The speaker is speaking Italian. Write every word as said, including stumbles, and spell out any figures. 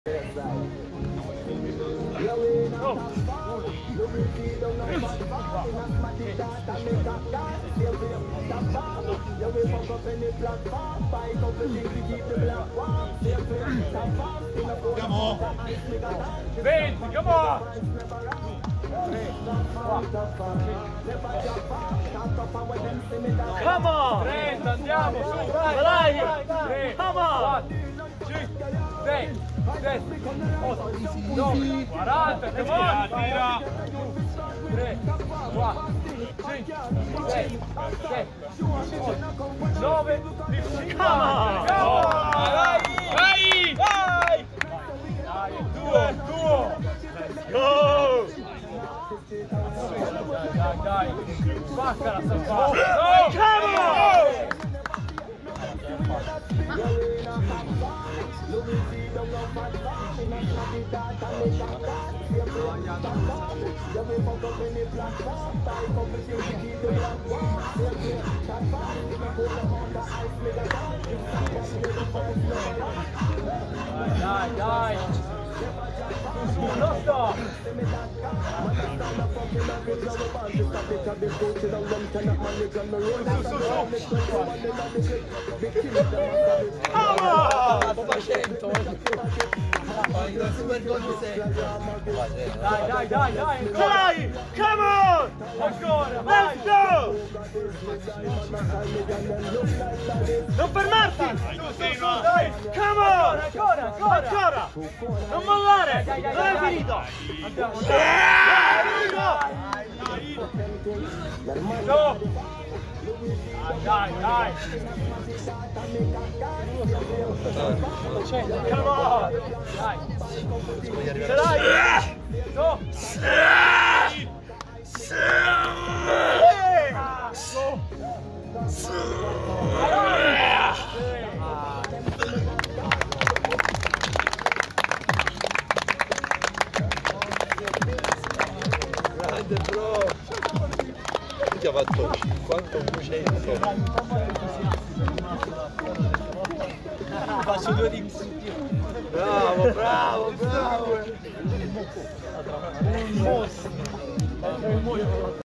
Come on! venti, come on! Come on! trenta, andiamo, su, dai! Dai! tre, Come on! quattro, cinque, sei, sette, otto, nove, quaranta, come on! Tira! tre, quattro, cinque, sei, sette, nove, dieci, Come on! come on! Dai! Dai! Dai! Dai, è tuo, è tuo! Go! Dai, dai, dai! Spacca la stampata! Come on! Dai, dai! Non sto! Dai, dai, dai, dai! Dai! Come on! Ancora, vai! Let's go! Non fermarti! Dai! Come on! Ancora, ancora! Ancora! Non mollare! Dai, dai, Non è dai, finito! Andiamo! Dai! Su! Dai, dai! Come on! Dai! Ce l'hai! Su! Grande bro! Ti ha fatto cinquanta per cento. Faccio due rings in più. Bravo, bravo, bravo! Un mostro!